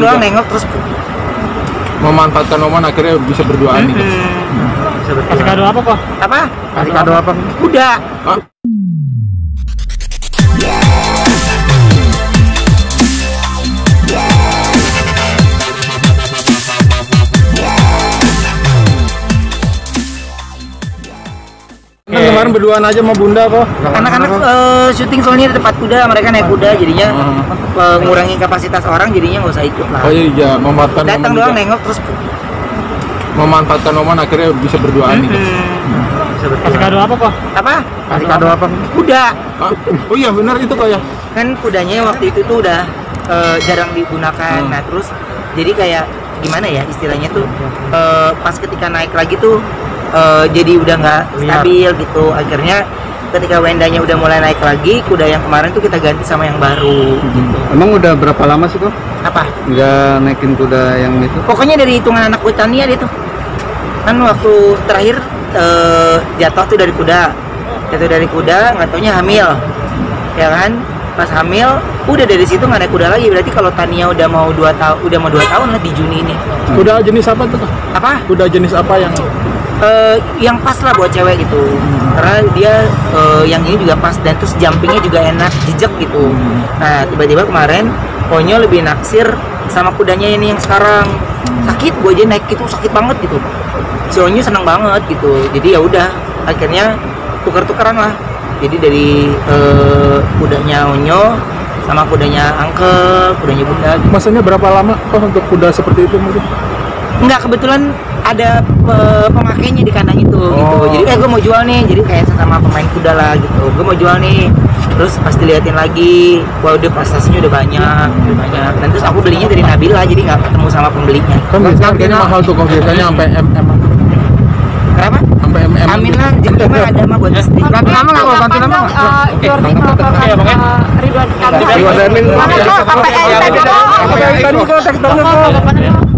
doang nengok terus memanfaatkan momen akhirnya bisa berduaan nih. Kasih kado apa kok? Apa? Kasih kado apa? Kuda. Hah? Kemarin berduaan aja sama bunda kok. Anak-anak syuting soalnya di tempat kuda, mereka naik kuda jadinya ngurangi kapasitas orang jadinya nggak usah ikut lah. Oh iya, memanfaatkan Datang momen doang juga. nengok terus Memanfaatkan momen akhirnya bisa berduaan nih. Kasih kado apa kok? apa? Kasih kado apa? Kuda. Hah? Oh iya benar itu kok ya. Kan kudanya waktu itu tuh udah jarang digunakan. Nah terus jadi kayak gimana ya istilahnya tuh pas ketika naik lagi tuh jadi udah nggak stabil gitu. Akhirnya ketika Wendanya udah mulai naik lagi, kuda yang kemarin tuh kita ganti sama yang baru gitu. Emang udah berapa lama sih kok Apa? nggak naikin kuda yang itu? Pokoknya dari hitungan anak gue Tania dia tuh. Kan waktu terakhir jatuh tuh dari kuda. Jatuh dari kuda, nggak taunya hamil. Ya kan? Pas hamil, udah dari situ nggak naik kuda lagi. Berarti kalau Tania udah mau 2 tahun lah di Juni ini. Kuda jenis apa tuh? Apa? Kuda jenis apa yang Yang pas lah buat cewek gitu. Karena dia yang ini juga pas dan terus jumpingnya juga enak, jejak gitu. Nah tiba-tiba kemarin Onyo lebih naksir sama kudanya ini yang sekarang. Sakit, gue aja naik itu sakit banget gitu. Si Onyo senang banget gitu. Jadi ya udah akhirnya tuker-tukeran lah. Jadi dari kudanya Onyo sama kudanya Uncle, kudanya Bunda gitu. masanya berapa lama kok untuk kuda seperti itu mungkin? Enggak, kebetulan ada pemakainya di kandang itu gitu. Jadi gue mau jual nih, jadi kayak sesama pemain kuda lah gitu. Gue mau jual nih. Terus pas diliatin lagi, wah udah prestasinya udah banyak. Dan terus aku belinya dari Nabila, jadi nggak ketemu sama pembelinya. Kan biasanya harganya mahal tuh kok biasanya sampai MM. Kenapa? Sampai MM. Amin lah, jadi ada mah buat istri. Ganti nama nggak kok? Ganti nama nggak? Jordi melaporkan Ridwan Kamil. Ridwan Kamil. Mana kok? Apa yang tadi kok? Apa yang tadi kok?